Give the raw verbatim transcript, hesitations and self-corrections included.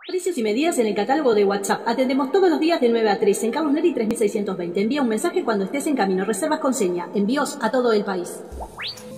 Precios y medidas en el catálogo de WhatsApp. Atendemos todos los días de nueve a tres en Carlos Neri tres mil seiscientos veinte. Envía un mensaje cuando estés en camino. Reservas con seña. Envíos a todo el país.